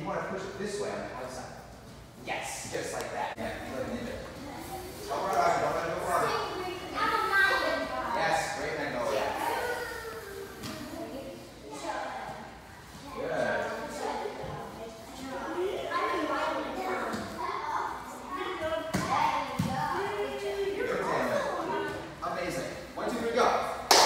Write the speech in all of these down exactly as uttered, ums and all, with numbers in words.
want to push it this way on the outside. Yes, just like that. Yeah, like a ninja. Don't run off, don't let it go far. Yes, great magnolia. Good. Good, Taylor. Amazing. One, two, three, go.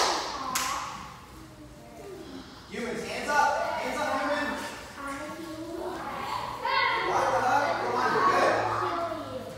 Humans, hands up. Hands up, humans. What the heck? Come on, you're good.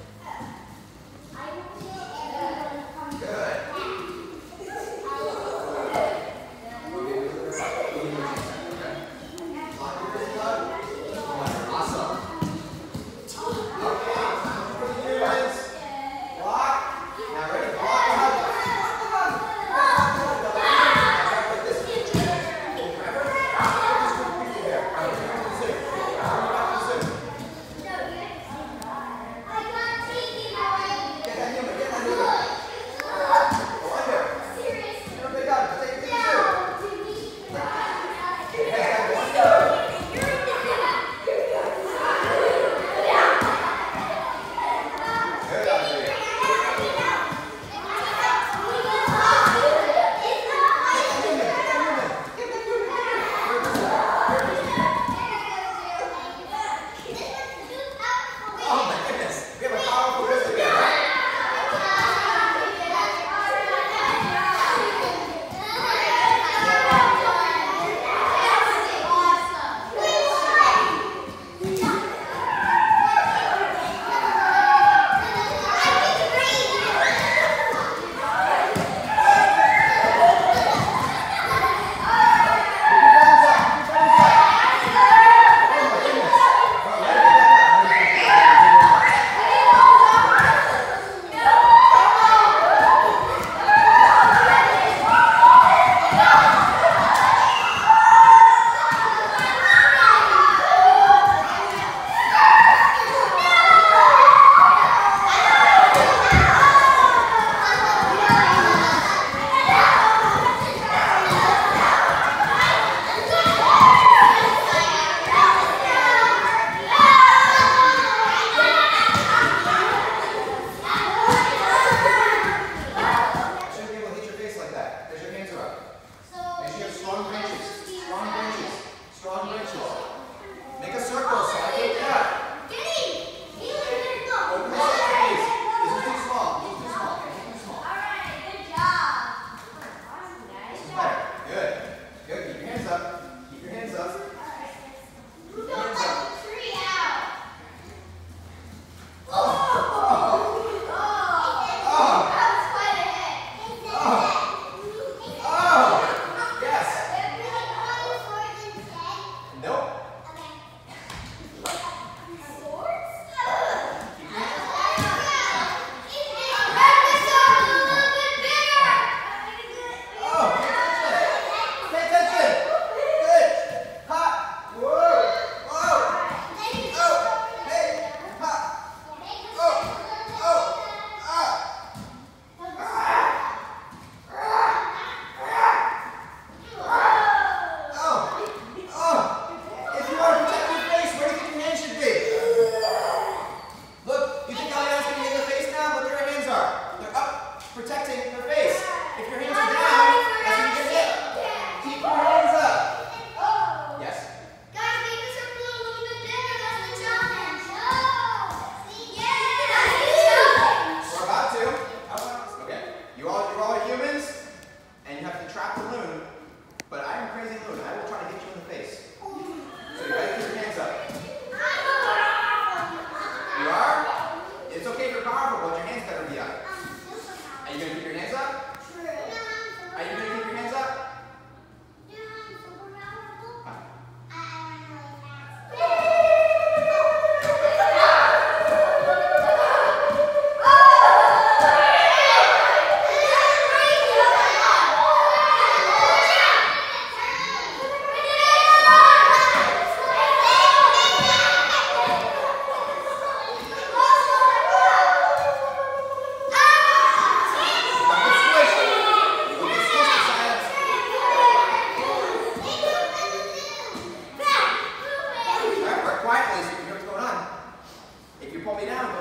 sideways, you can hear what's going on. If you pull me down,